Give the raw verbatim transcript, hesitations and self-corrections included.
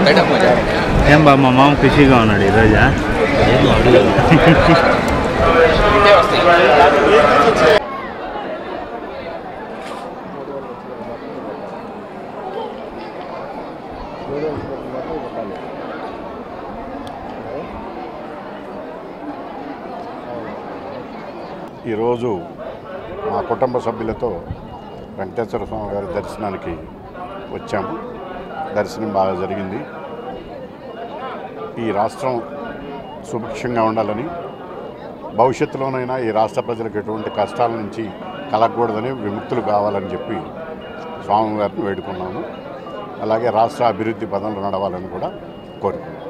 ఏం బా మా మామ ఖుషిగా ఉన్నాడు ఈరోజా? ఈరోజు మా కుటుంబ సభ్యులతో వెంకటేశ్వర స్వామి గారి దర్శనానికి వచ్చాము. దర్శనం బాగా జరిగింది. ఈ రాష్ట్రం సుభిక్షంగా ఉండాలని, భవిష్యత్తులోనైనా ఈ రాష్ట్ర ప్రజలకు ఎటువంటి కష్టాల నుంచి కలగకూడదని, విముక్తులు కావాలని చెప్పి స్వామివారిని వేడుకున్నాము. అలాగే రాష్ట్ర అభివృద్ధి పదంలో నడవాలని కూడా కోరుకున్నాము.